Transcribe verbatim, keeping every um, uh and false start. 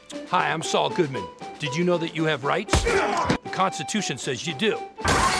Hi, I'm Saul Goodman. Did you know that you have rights? The Constitution says you do.